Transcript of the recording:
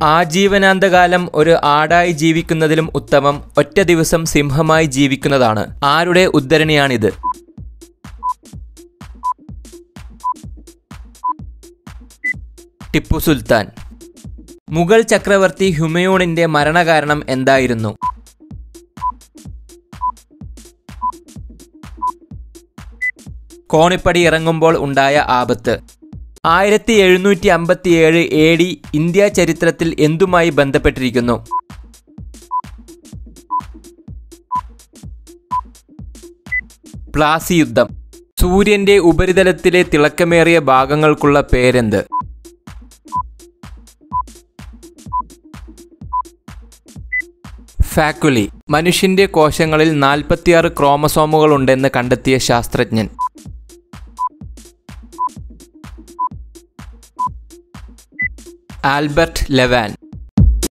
ആജീവനാന്തകാലം ഒരു ആടായി ജീവിക്കുന്നതിലും ഉത്തമം ഒറ്റ ദിവസം സിംഹമായി ജീവിക്കുന്നതാണ്. ആരുടെ ഉദ്ധരണിയാണിത്? ടിപ്പു സുൽത്താൻ. മുഗൾ ചക്രവർത്തി ഹുമയൂണിന്റെ മരണകാരണം എന്തായിരുന്നു? കോണിപ്പടി ഇറങ്ങുമ്പോൾ ഉണ്ടായ ആപത്ത്. 1757 AD ഇന്ത്യ ചരിത്രത്തിൽ എന്തുമായി ബന്ധപ്പെട്ടിരിക്കുന്നു? പ്ലാസി യുദ്ധം. സൂര്യന്റെ ഉപരിതലത്തിലെ തിളക്കമേറിയ ഭാഗങ്ങൾക്കുള്ള പേരെന്ത്? ഫാക്കുലി. മനുഷ്യന്റെ കോശങ്ങളിൽ 46 ക്രോമസോമുകളുണ്ടെന്ന് കണ്ടെത്തിയ ശാസ്ത്രജ്ഞൻ? ആൽബർട്ട് ലെവാൻ.